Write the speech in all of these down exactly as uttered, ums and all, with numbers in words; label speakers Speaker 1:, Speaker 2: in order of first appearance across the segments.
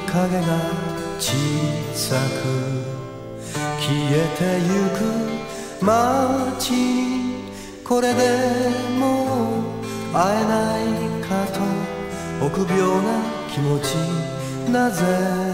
Speaker 1: 影が小さく消えてゆく街にこれでもう会えないかと臆病な気持ちなぜ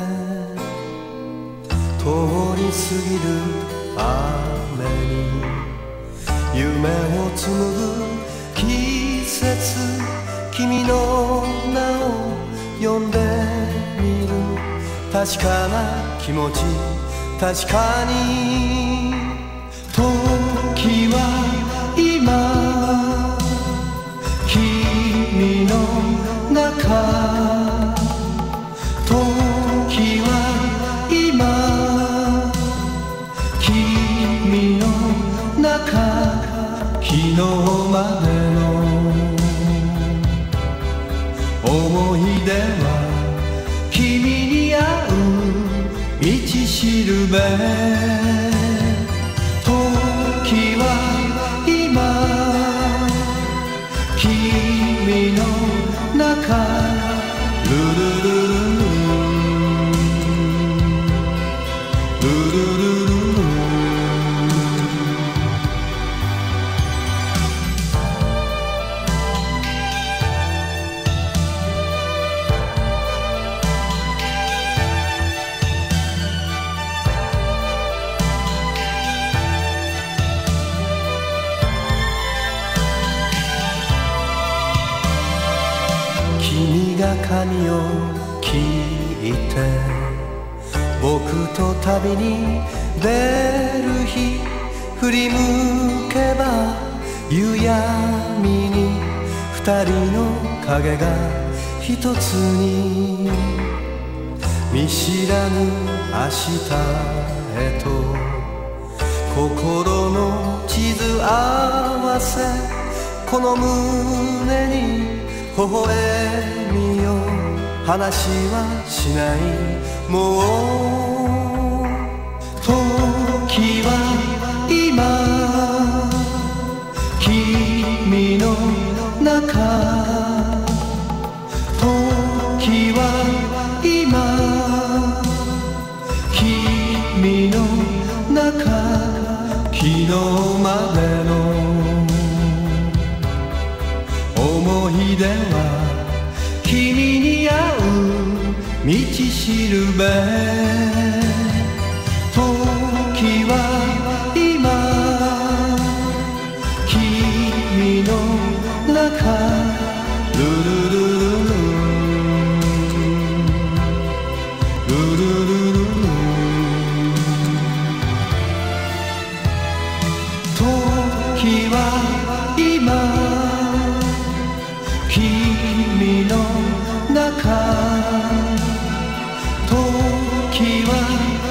Speaker 1: 通り過ぎる雨に夢を紡ぐ季節君の名を呼んでみる確かな気持ち確かに時は今君の中時は今君の中昨日までの思い出は君に会う道しるべ時は今君の中ルルルルルルルル君が髪を切って僕と旅に出る日振り向けば夕闇に二人の影が一つに見知らぬ明日へと心の地図合わせこの胸に微笑みよ話はしないもう時は今君の中時は今君の中昨日までの思い出は君に会う道しるべ時は今君の中ルルルルルルルルル時は今君の中時は